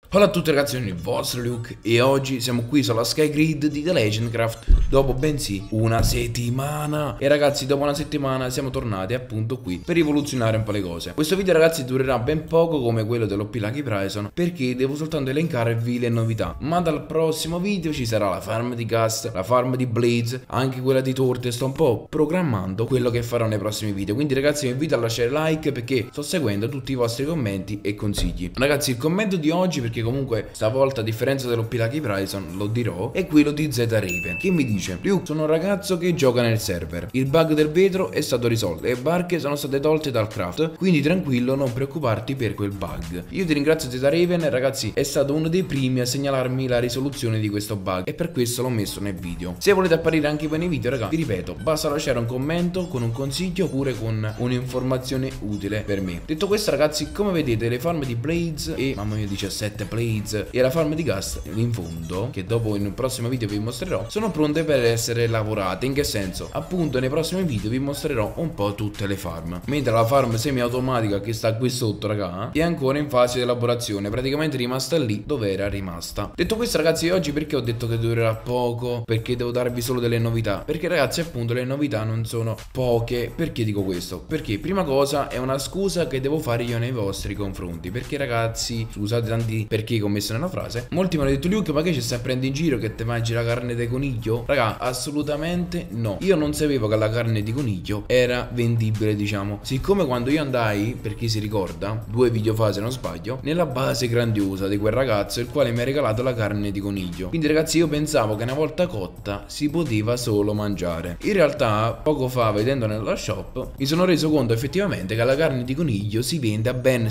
Hola a tutti ragazzi, sono il vostro Luke e oggi siamo qui sulla Sky Grid di The Legendcraft dopo bensì una settimana. E ragazzi, dopo una settimana siamo tornati appunto qui per rivoluzionare un po' le cose. Questo video ragazzi durerà ben poco come quello dell'OP Lucky Bryson, perché devo soltanto elencarvi le novità. Ma dal prossimo video ci sarà la farm di Ghast, la farm di Blaze, anche quella di torte. Sto un po' programmando quello che farò nei prossimi video, quindi ragazzi vi invito a lasciare like perché sto seguendo tutti i vostri commenti e consigli. Ragazzi, il commento di oggi, perché comunque stavolta a differenza dell'OP Lucky Bryson lo dirò, è quello di Z Raven, che mi dice: Luke, sono un ragazzo che gioca nel server, il bug del vetro è stato risolto, le barche sono state tolte dal craft, quindi tranquillo, non preoccuparti per quel bug. Io ti ringrazio Z Raven, ragazzi, è stato uno dei primi a segnalarmi la risoluzione di questo bug e per questo l'ho messo nel video. Se volete apparire anche voi nei video ragazzi, vi ripeto, basta lasciare un commento con un consiglio oppure con un'informazione utile per me. Detto questo ragazzi, come vedete le farm di Blaze e mamma mia 17 Blaze e la farm di Ghast in fondo, che dopo in un prossimo video vi mostrerò, sono pronte per essere lavorate. In che senso? Appunto nei prossimi video vi mostrerò un po' tutte le farm, mentre la farm semi automatica che sta qui sotto raga è ancora in fase di elaborazione, praticamente rimasta lì dove era rimasta. Detto questo ragazzi, oggi perché ho detto che durerà poco? Perché devo darvi solo delle novità, perché ragazzi appunto le novità non sono poche. Perché dico questo? Perché prima cosa è una scusa che devo fare io nei vostri confronti, perché ragazzi, scusate tanti perché ho messo nella frase, molti mi hanno detto: Luke, ma che ci stai prendendo in giro, che te mangi la carne di coniglio? Raga, assolutamente no. Io non sapevo che la carne di coniglio era vendibile, diciamo. Siccome quando io andai, per chi si ricorda, 2 video fa se non sbaglio, nella base grandiosa di quel ragazzo il quale mi ha regalato la carne di coniglio, quindi ragazzi io pensavo che una volta cotta si poteva solo mangiare. In realtà poco fa, vedendo nella shop, mi sono reso conto effettivamente che la carne di coniglio si vende a ben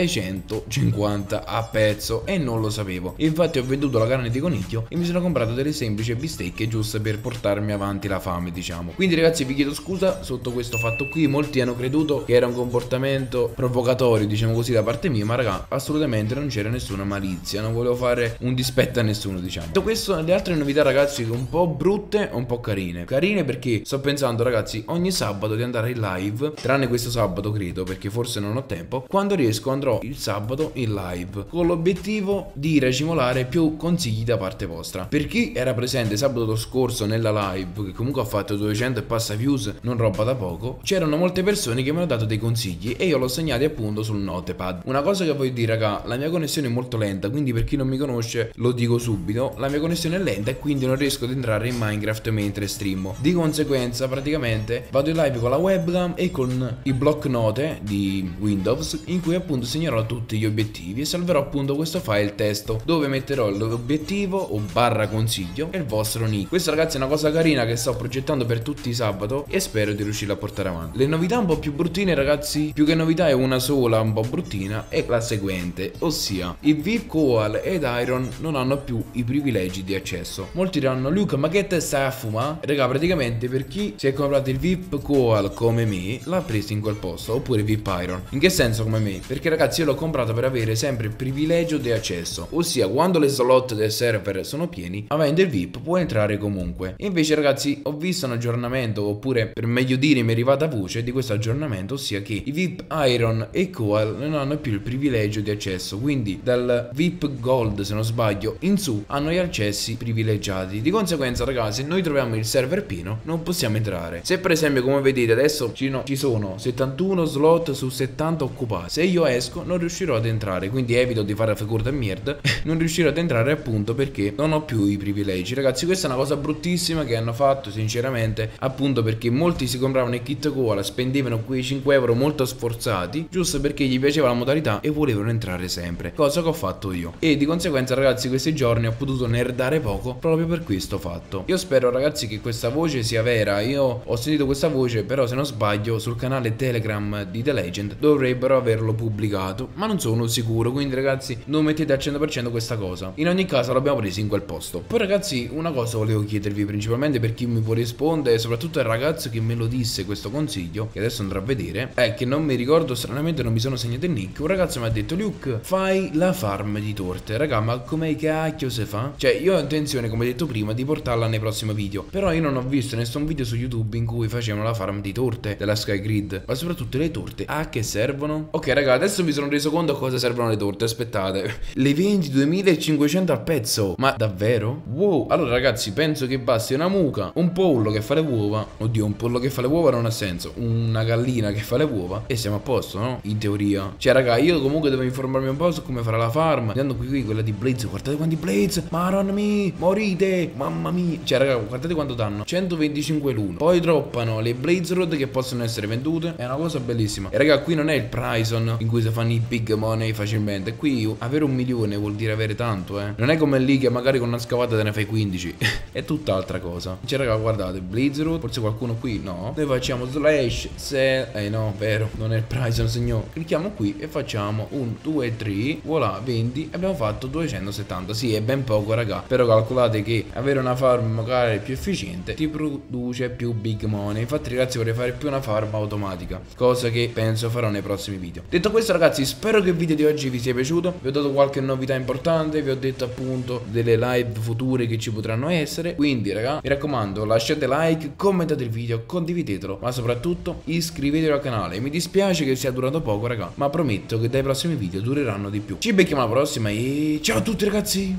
750 a pezzo e non lo sapevo. Infatti ho venduto la carne di coniglio e mi sono comprato delle semplici bistecche giuste per portarmi avanti la fame, diciamo. Quindi ragazzi vi chiedo scusa sotto questo fatto qui. Molti hanno creduto che era un comportamento provocatorio, diciamo così, da parte mia, ma raga assolutamente non c'era nessuna malizia, non volevo fare un dispetto a nessuno, diciamo. Detto questo, le altre novità ragazzi un po' brutte un po' carine. Carine perché sto pensando ragazzi ogni sabato di andare in live, tranne questo sabato credo, perché forse non ho tempo. Quando riesco andrò il sabato in live con l'obiettivo di racimolare più consigli da parte vostra. Per chi era presente sabato scorso nella live, che comunque ha fatto 200 e passa views, non roba da poco, c'erano molte persone che mi hanno dato dei consigli e io l'ho segnati appunto sul notepad. Una cosa che voglio dire raga, la mia connessione è molto lenta, quindi per chi non mi conosce lo dico subito, la mia connessione è lenta e quindi non riesco ad entrare in Minecraft mentre streamo. Di conseguenza praticamente vado in live con la webcam e con i block note di Windows, in cui appunto segnerò tutti gli obiettivi e salverò appunto questo file testo dove metterò l'obiettivo o barra consiglio e il vostro nick. Questa ragazzi è una cosa carina che sto progettando per tutti i sabato e spero di riuscire a portare avanti. Le novità un po' più bruttine ragazzi, più che novità è una sola un po' bruttina, è la seguente, ossia i VIP, Koal ed Iron non hanno più i privilegi di accesso. Molti diranno: Luke, ma che te stai a fumare? Raga, praticamente per chi si è comprato il VIP Koal come me l'ha preso in quel posto, oppure VIP Iron. In che senso come me? Perché ragazzi io l'ho comprato per avere sempre il privilegio di accesso, ossia quando le slot del server sono pieni, avendo il VIP può entrare comunque. E invece ragazzi ho visto un aggiornamento, oppure per meglio dire mi è arrivata voce di questo aggiornamento, ossia che i VIP Iron e Koal non hanno più il privilegio di accesso, quindi dal VIP Gold se non sbaglio in su hanno gli accessi privilegiati. Di conseguenza ragazzi, se noi troviamo il server pieno non possiamo entrare. Se per esempio come vedete adesso ci sono 71 slot su 70 occupati, se io esco non riuscirò ad entrare, quindi evito di fare figura di merda non riuscirò ad entrare appunto perché non ho più i privilegi. Ragazzi questa è una cosa bruttissima che hanno fatto sinceramente, appunto perché molti si compravano il kit cola, spendevano quei 5 euro molto sforzati giusto perché gli piaceva la modalità e volevano entrare sempre, cosa che ho fatto io. E di conseguenza ragazzi questi giorni ho potuto nerdare poco proprio per questo fatto. Io spero ragazzi che questa voce sia vera. Io ho sentito questa voce, però se non sbaglio sul canale Telegram di The Legend dovrebbero averlo pubblicato, ma non sono sicuro, quindi ragazzi non mettete al 100% questa cosa. In ogni caso l'abbiamo preso in quel posto. Poi ragazzi una cosa volevo chiedervi, principalmente per chi mi può rispondere, soprattutto il ragazzo che me lo disse questo consiglio, che adesso andrò a vedere, è che non mi ricordo, stranamente non mi sono segnato il nick. Un ragazzo mi ha detto: Luke, fai la farm di torte. Raga, ma come cacchio si fa? Cioè io ho intenzione, come detto prima, di portarla nei prossimi video, però io non ho visto nessun video su YouTube in cui facevano la farm di torte della Sky Grid, ma soprattutto le torte a che servono? Ok raga, adesso mi sono reso conto a cosa servono le torte, aspettate. le vendi 2500 al pezzo. Ma davvero? Wow. Allora ragazzi, penso che basti una mucca, un pollo che fa le uova. Oddio, un pollo che fa le uova non ha senso. Una gallina che fa le uova e siamo a posto, no? In teoria. Cioè raga, io comunque devo informarmi un po' su come fare la farm. Andando qui, quella di Blaze. Guardate quanti Blaze. Madonna mia, morite. Mamma mia. Cioè raga, guardate quanto danno. 125 l'uno. Poi droppano le Blaze Rod che possono essere vendute. È una cosa bellissima. E raga, qui non è il Prison in cui si fanno i big money facilmente. Qui avere 1 milione vuol dire avere tanto, eh. Non è come lì che magari con una scavata te ne fai 15. È tutt'altra cosa. Cioè raga, guardate, Blaze Rod. Forse qualcuno qui, no. Noi facciamo slash se... no, vero. Non è il Prison, signor. Clicchiamo qui e facciamo 1, 2, 3. Voilà, 20. Abbiamo fatto 270. Sì, è ben poco, raga. Però calcolate che avere una farm magari più efficiente ti produce più big money. Infatti ragazzi, vorrei fare più una farm automatica, cosa che penso farò nei prossimi video. Detto questo ragazzi, spero che il video di oggi vi sia piaciuto. Vi ho dato qualche novità importante. Vi ho detto appunto delle live future che ci potranno essere. Quindi raga, mi raccomando, lasciate like, commentate il video, condividetelo, ma soprattutto iscrivetevi al canale. Mi dispiace che sia durato poco raga, ma prometto che dai prossimi video dureranno di più. Ci becchiamo alla prossima e ciao a tutti ragazzi.